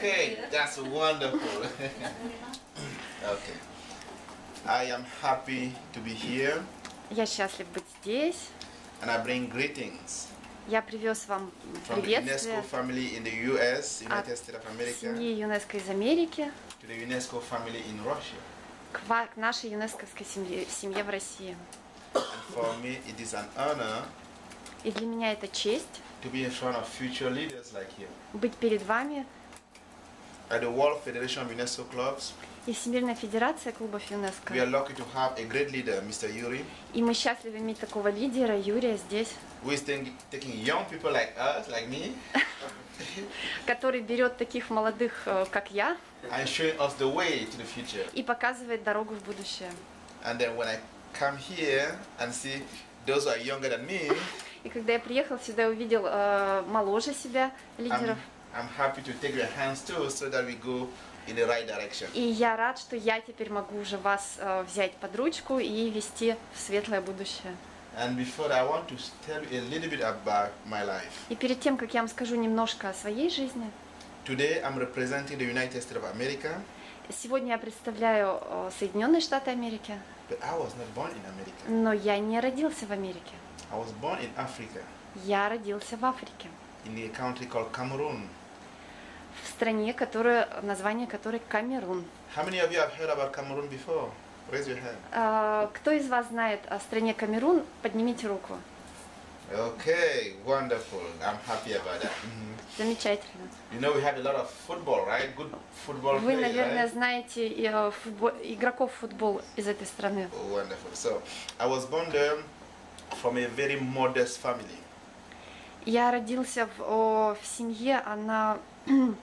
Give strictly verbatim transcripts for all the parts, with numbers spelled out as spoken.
Okay, that's wonderful. Okay. I am happy to be here. Я счастлив быть здесь. And I bring greetings Я привез вам from the приветствие UNESCO family in the U S, от United States of America, семьи ЮНЕСКО из Америки to the UNESCO family in Russia. к, ва- к нашей юнесковской семье, семье в России. And for me, it is an honor И для меня это честь to be in front of future leaders like you. быть перед вами At the World Federation of UNESCO Clubs, и Всемирная Федерация клубов we are ЮНЕСКО. lucky to have a great leader, Mister Yuri, И мы счастливы иметь такого лидера, Юрия, здесь, who is taking taking young people like us, like me, который берет таких молодых, э, как я, and showing us the way to the future. и показывает дорогу в будущее. And then when I come here and see those who are younger than me, И когда я приехал сюда, увидел э, моложе себя лидеров. I'm, I'm happy to take your hands too, so that we go in the right direction. И я рад, что я теперь могу уже вас э, взять под ручку и вести в светлое будущее. And before that, I want to tell you a little bit about my life. И перед тем, как я вам скажу немножко о своей жизни, Today, I'm representing the United States of America, сегодня я представляю э, Соединенные Штаты Америки, but I was not born in America. но я не родился в Америке. I was born in Africa, Я родился в Африке, in a country called Cameroon. в стране, которая, название которой Камерун. How many of you have heard about Cameroon before? Raise your hand. Э, Кто из вас знает о стране Камерун? Поднимите руку. Okay, wonderful. I'm happy about that. Mhm. Замечательно. You know, we have a lot of football, right? Good football Вы, players, наверное, right? знаете и, э, футбо- игроков в футбол из этой страны. Oh, wonderful. So, I was born there from a very modest family. Я родился в, о, в семье, она э,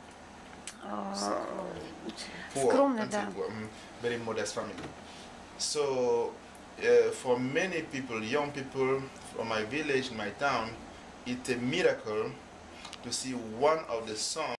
Poor, скромная, can't да. say poor, mm, very modest family. So, uh, for many people, young people from my village, my town, it's a miracle to see one of the sons